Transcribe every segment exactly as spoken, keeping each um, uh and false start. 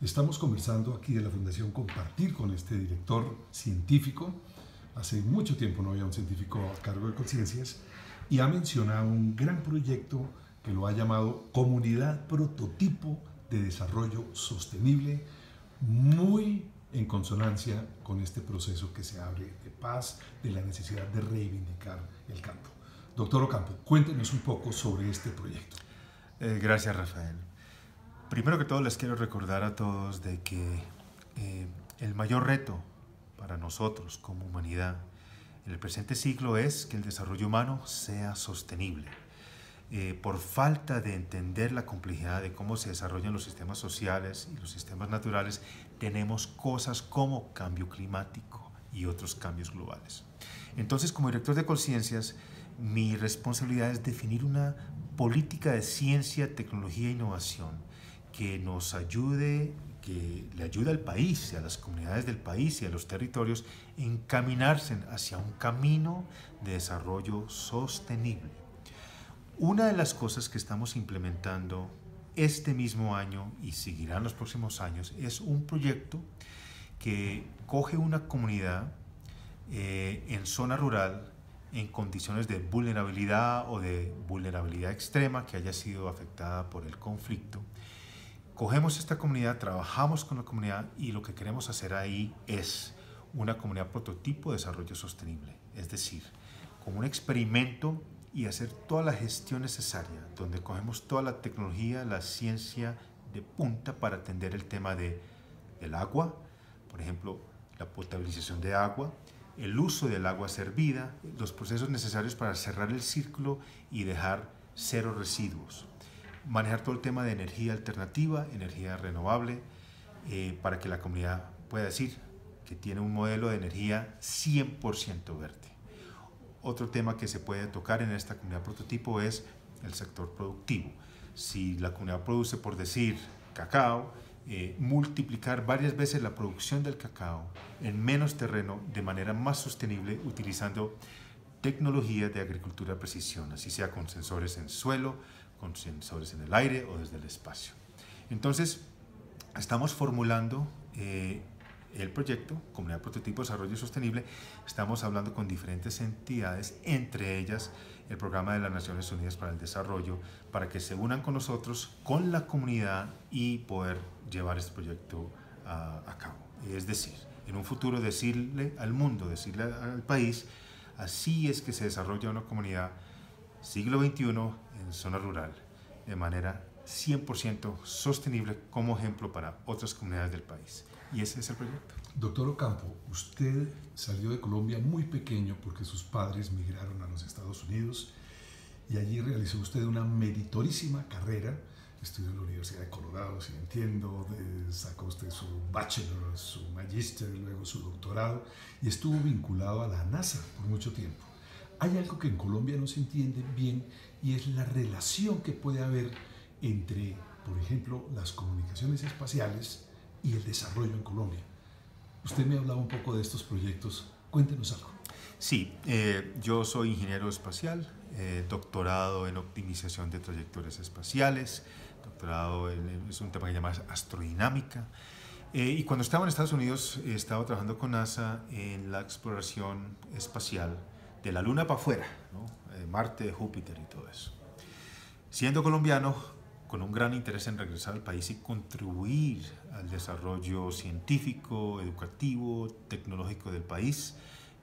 Estamos conversando aquí de la Fundación Compartir con este director científico. Hace mucho tiempo no había un científico a cargo de Conciencias y ha mencionado un gran proyecto que lo ha llamado Comunidad Prototipo de Desarrollo Sostenible, muy en consonancia con este proceso que se abre de paz, de la necesidad de reivindicar el campo. Doctor Ocampo, cuéntenos un poco sobre este proyecto. Eh, gracias, Rafael. Primero que todo les quiero recordar a todos de que eh, el mayor reto para nosotros como humanidad en el presente siglo es que el desarrollo humano sea sostenible. Eh, por falta de entender la complejidad de cómo se desarrollan los sistemas sociales y los sistemas naturales, tenemos cosas como cambio climático y otros cambios globales. Entonces, como director de Conciencias, mi responsabilidad es definir una política de ciencia, tecnología e innovación que nos ayude, que le ayude al país y a las comunidades del país y a los territorios a encaminarse hacia un camino de desarrollo sostenible. Una de las cosas que estamos implementando este mismo año y seguirán los próximos años es un proyecto que coge una comunidad eh, en zona rural en condiciones de vulnerabilidad o de vulnerabilidad extrema que haya sido afectada por el conflicto. Cogemos esta comunidad, trabajamos con la comunidad y lo que queremos hacer ahí es una comunidad prototipo de desarrollo sostenible, es decir, como un experimento y hacer toda la gestión necesaria, donde cogemos toda la tecnología, la ciencia de punta para atender el tema de, del agua, por ejemplo, la potabilización de agua, el uso del agua servida, los procesos necesarios para cerrar el círculo y dejar cero residuos. Manejar todo el tema de energía alternativa, energía renovable, eh, para que la comunidad pueda decir que tiene un modelo de energía cien por ciento verde. Otro tema que se puede tocar en esta comunidad prototipo es el sector productivo. Si la comunidad produce, por decir, cacao, eh, multiplicar varias veces la producción del cacao en menos terreno de manera más sostenible utilizando tecnologías de agricultura de precisión, así sea con sensores en suelo, con sensores en el aire o desde el espacio. Entonces, estamos formulando eh, el proyecto Comunidad Prototipo de Desarrollo Sostenible. Estamos hablando con diferentes entidades, entre ellas el Programa de las Naciones Unidas para el Desarrollo, para que se unan con nosotros, con la comunidad y poder llevar este proyecto a, a cabo. Es decir, en un futuro decirle al mundo, decirle al país, así es que se desarrolla una comunidad siglo veintiuno en zona rural de manera cien por ciento sostenible como ejemplo para otras comunidades del país. Y ese es el proyecto. Doctor Ocampo, usted salió de Colombia muy pequeño porque sus padres migraron a los Estados Unidos y allí realizó usted una meritorísima carrera. Estudió en la Universidad de Colorado, si entiendo, de, sacó usted su bachelor, su magíster, luego su doctorado y estuvo vinculado a la NASA por mucho tiempo. Hay algo que en Colombia no se entiende bien y es la relación que puede haber entre, por ejemplo, las comunicaciones espaciales y el desarrollo en Colombia. Usted me ha hablado un poco de estos proyectos, cuéntenos algo. Sí, eh, yo soy ingeniero espacial, eh, doctorado en optimización de trayectorias espaciales, doctorado en, es un tema que se llama astrodinámica. Eh, y cuando estaba en Estados Unidos, eh, estaba trabajando con NASA en la exploración espacial de la Luna para afuera, ¿no? eh, Marte, Júpiter y todo eso. Siendo colombiano, con un gran interés en regresar al país y contribuir al desarrollo científico, educativo, tecnológico del país,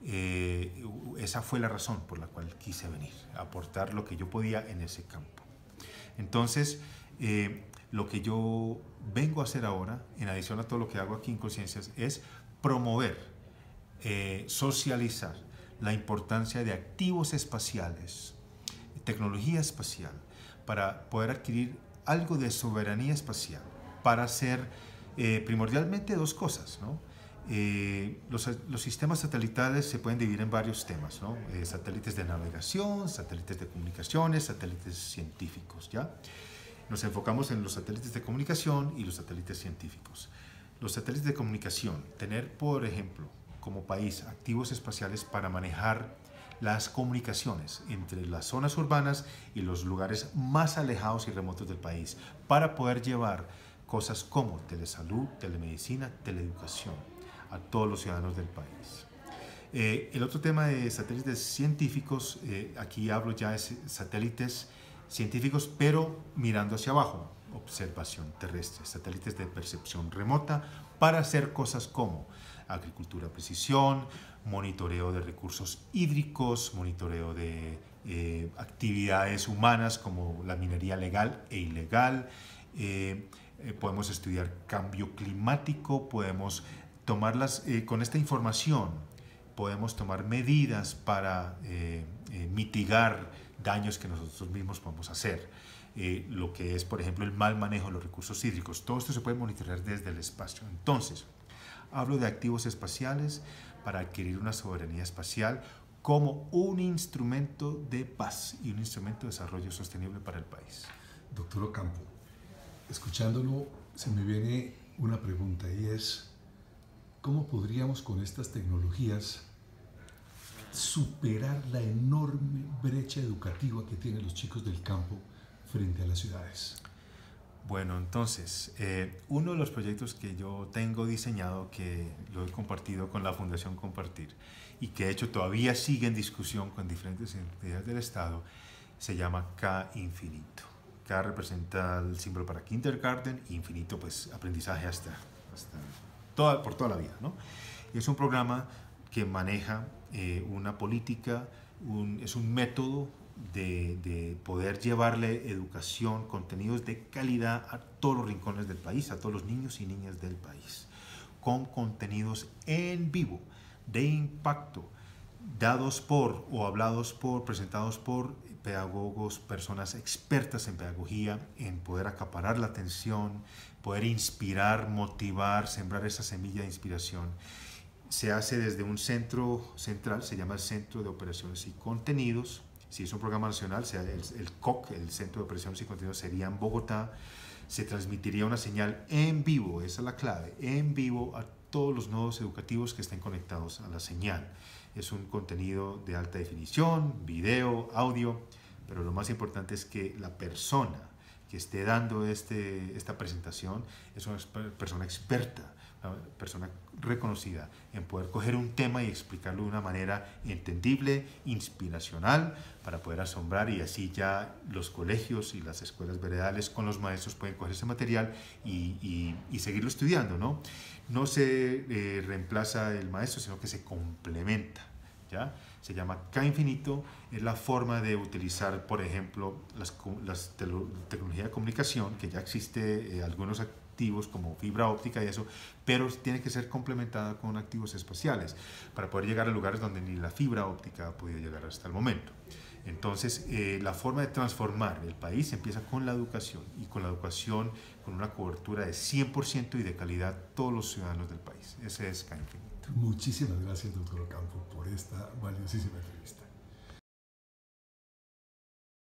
eh, esa fue la razón por la cual quise venir, aportar lo que yo podía en ese campo. Entonces, eh, lo que yo vengo a hacer ahora, en adición a todo lo que hago aquí en Conciencias, es promover, eh, socializar la importancia de activos espaciales, tecnología espacial, para poder adquirir algo de soberanía espacial, para hacer eh, primordialmente dos cosas, ¿no? Eh, los, los sistemas satelitales se pueden dividir en varios temas, ¿no? Eh, satélites de navegación, satélites de comunicaciones, satélites científicos, ¿ya? Nos enfocamos en los satélites de comunicación y los satélites científicos. Los satélites de comunicación, tener, por ejemplo, como país, activos espaciales para manejar las comunicaciones entre las zonas urbanas y los lugares más alejados y remotos del país, para poder llevar cosas como telesalud, telemedicina, teleeducación a todos los ciudadanos del país. Eh, el otro tema de satélites científicos, eh, aquí hablo ya de satélites científicos, pero mirando hacia abajo, observación terrestre, satélites de percepción remota para hacer cosas como agricultura precisión, monitoreo de recursos hídricos, monitoreo de eh, actividades humanas como la minería legal e ilegal. Eh, eh, podemos estudiar cambio climático, podemos tomarlas eh, con esta información, podemos tomar medidas para eh, eh, mitigar daños que nosotros mismos podemos hacer. Eh, lo que es, por ejemplo, el mal manejo de los recursos hídricos. Todo esto se puede monitorear desde el espacio. Entonces, hablo de activos espaciales para adquirir una soberanía espacial como un instrumento de paz y un instrumento de desarrollo sostenible para el país. Doctor Ocampo, escuchándolo se me viene una pregunta y es, ¿cómo podríamos con estas tecnologías superar la enorme brecha educativa que tienen los chicos del campo frente a las ciudades? Bueno, entonces, eh, uno de los proyectos que yo tengo diseñado, que lo he compartido con la Fundación Compartir y que de hecho todavía sigue en discusión con diferentes entidades del Estado, se llama K Infinito. K representa el símbolo para Kindergarten, infinito pues aprendizaje hasta, hasta toda, por toda la vida, ¿no? Es un programa que maneja eh, una política, un, es un método De, de poder llevarle educación, contenidos de calidad a todos los rincones del país, a todos los niños y niñas del país, con contenidos en vivo, de impacto, dados por o hablados por, presentados por pedagogos, personas expertas en pedagogía, en poder acaparar la atención, poder inspirar, motivar, sembrar esa semilla de inspiración. Se hace desde un centro central, se llama el Centro de Operaciones y Contenidos. Si es un programa nacional, sea el, el C O C, el Centro de Operaciones y Contenidos, sería en Bogotá. Se transmitiría una señal en vivo, esa es la clave, en vivo a todos los nodos educativos que estén conectados a la señal. Es un contenido de alta definición, video, audio, pero lo más importante es que la persona que esté dando este, esta presentación es una persona experta, una persona reconocida en poder coger un tema y explicarlo de una manera entendible, inspiracional, para poder asombrar, y así ya los colegios y las escuelas veredales con los maestros pueden coger ese material y, y, y seguirlo estudiando, ¿no? No se eh, reemplaza el maestro, sino que se complementa, ¿ya? Se llama K Infinito, es la forma de utilizar, por ejemplo, las, las tecnologías de comunicación, que ya existe eh, algunos activos como fibra óptica y eso, pero tiene que ser complementada con activos espaciales para poder llegar a lugares donde ni la fibra óptica ha podido llegar hasta el momento. Entonces, eh, la forma de transformar el país empieza con la educación, y con la educación con una cobertura de cien por ciento y de calidad todos los ciudadanos del país. Ese es K Infinito. Muchísimas gracias, doctor Ocampo, por esta valiosísima entrevista.